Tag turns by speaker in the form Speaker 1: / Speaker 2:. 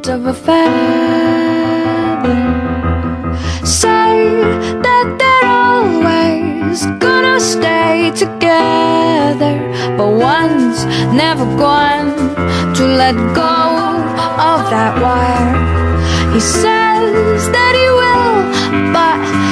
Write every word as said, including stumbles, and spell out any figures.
Speaker 1: of a feather. Say that they're always gonna stay together, but one's never going to let go of that wire. He says that he will, but